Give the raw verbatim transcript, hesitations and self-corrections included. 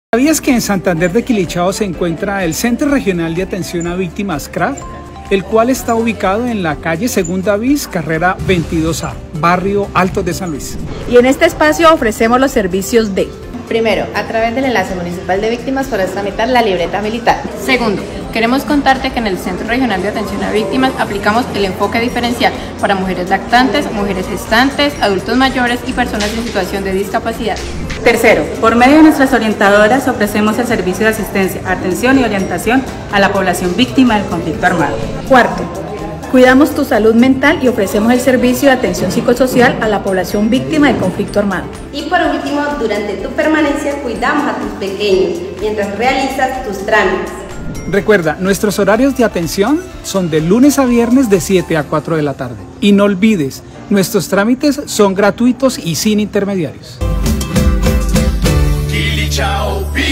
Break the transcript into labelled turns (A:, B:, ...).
A: ¿Sabías que en Santander de Quilichao se encuentra el Centro Regional de Atención a Víctimas C R A V, el cual está ubicado en la calle Segunda Bis, carrera veintidós A, barrio Alto de San Luis?
B: Y en este espacio ofrecemos los servicios de:
C: primero, a través del Enlace Municipal de Víctimas podrás tramitar la libreta militar.
D: Segundo, queremos contarte que en el Centro Regional de Atención a Víctimas aplicamos el enfoque diferencial para mujeres lactantes, mujeres gestantes, adultos mayores y personas en situación de discapacidad.
E: Tercero, por medio de nuestras orientadoras ofrecemos el servicio de asistencia, atención y orientación a la población víctima del conflicto armado.
B: Cuarto, cuidamos tu salud mental y ofrecemos el servicio de atención psicosocial a la población víctima del conflicto armado.
F: Y por último, durante tu permanencia cuidamos a tus pequeños mientras realizas tus trámites.
A: Recuerda, nuestros horarios de atención son de lunes a viernes de siete a cuatro de la tarde. Y no olvides, nuestros trámites son gratuitos y sin intermediarios.
G: Quilichao.